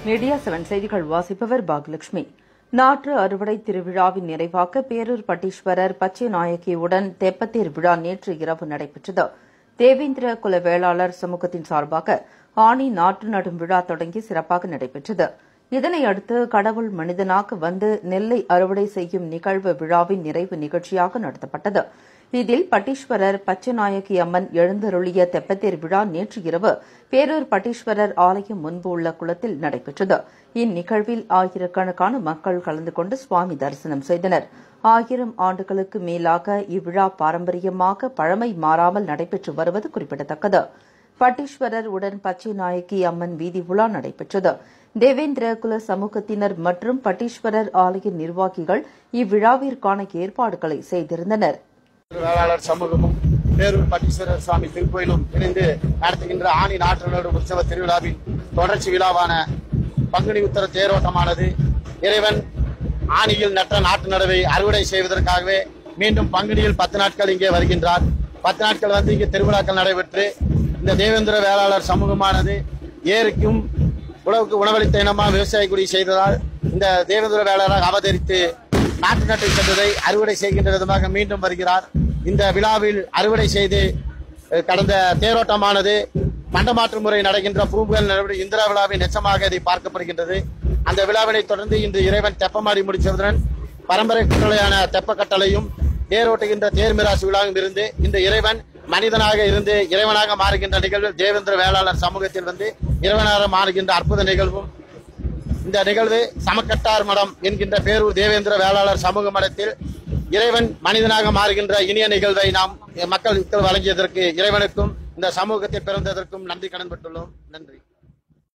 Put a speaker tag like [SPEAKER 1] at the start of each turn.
[SPEAKER 1] Media 7 செய்திகள் வாசிப்பவர் பாக்யலட்சுமி. நாற்று அறுவடை திருவிழாவின் நிறைவாக பேரூர் பட்டீஸ்வரர் பச்சை நாயகியுடன் தெப்பத்தேர் விழா நேற்று இரவு நடைபெற்றது. தேவேந்திர குல வேளாளர் சமூகத்தின் சார்பாக ஆணி நாற்று நடும் விழா தொடங்கி சிறப்பாக நடைபெற்றது. இதனையடுத்து கடவுள் மனிதனாக வந்து நெல்லை அறுவடை செய்யும் நிகழ்வு விழாவின் நிறைவு நிகழ்ச்சியாக நடத்தப்பட்டது. இதில் பட்டீஸ்வரர் பச்சைநாயகி அம்மன் எழுந்தருளிய தெப்பத்தேர் விழா நேற்று இரவு பேரூர் பட்டீஸ்வரர் ஆலயம் முன்பு உள்ள குளத்தில் நடைபெற்றது. இந்நிகழ்வில் ஆயிரக்கணக்கான மக்கள் கலந்து கொண்டு சுவாமி தரிசனம் செய்தனர். 1000 ஆண்டுகளுக்கு மேலாக இவ்விழா பாரம்பரியமாக பழமை மாறாமல் நடைபெற்று வருவது குறிப்பிடத்தக்கது. பட்டீஸ்வரர் உடன் பச்சைநாயகி அம்மன் வீதி உலா நடைபெற்றது. தேவேந்திர குல சமூகத்தினர் மற்றும் பட்டீஸ்வரர் ஆலய நிர்வாகிகள் இவ்விழாவிற்கான ஏற்பாடுகளை செய்திருந்தனர்.
[SPEAKER 2] வேளாளர் சமூகமும் பேரூர் பட்டீஸ்வரர் சுவாமி திருக்கோயிலும் இணைந்து நடத்துகின்ற ஆணி நாற்று நடும் உற்சவ திருவிழாவின் தொடர்ச்சி விழாவான பங்குனி உத்தர தேரோட்டமானது இறைவன் ஆணியில் நட்ட நாட்டு நடவை அறுவடை செய்வதற்காகவே மீண்டும் பங்குனியில் 10 நாட்கள் இங்கே வருகின்றார். 10 நாட்கள் வந்து இங்கே திருவிழாக்கள் நடைபெற்று இந்த தேவேந்திர வேளாளர் சமூகமானது ஏரிக்கும் உழவுக்கு உணவளித்த இனமா விவசாய குடி செய்ததால் இந்த தேவேந்திர வேளாளர் அவதரித்து நாட்டு நட்டை சென்றதை அறுவடை செய்கின்ற விதமாக மீண்டும் வருகிறார். இந்த விழாவில் அறுவடை செய்து கடந்த தேரோட்டமானது மண்டமாற்று முறை நடக்கின்ற பூம்புகள் நடவடிக்கை இந்திரா விழாவின் நெச்சமாக இதை பார்க்கப்படுகின்றது. அந்த விழாவினை தொடர்ந்து இன்று இறைவன் தெப்பமாடி முடிச்சதுடன் பரம்பரை கட்டளையான தெப்ப கட்டளையும் தேரோட்டுகின்ற தேர்மிராசு விழாவும் இருந்து இந்த இறைவன் மனிதனாக இருந்து இறைவனாக மாறுகின்ற நிகழ்வில் தேவேந்திர வேளாளர் சமூகத்தில் வந்து இறைவனாக மாறுகின்ற அற்புத நிகழ்வும் இந்த நிகழ்வு சமக்கட்டார் மடம் என்கின்ற பேரூர் தேவேந்திர வேளாளர் சமூக மடத்தில் இறைவன் மனிதனாக மாறுகின்ற இனிய நிகழ்வை நாம் மக்களுக்கு வழங்கியதற்கு இறைவனுக்கும் இந்த சமூகத்தில் பிறந்ததற்கும் நன்றி கடன் பட்டுள்ளோம். நன்றி.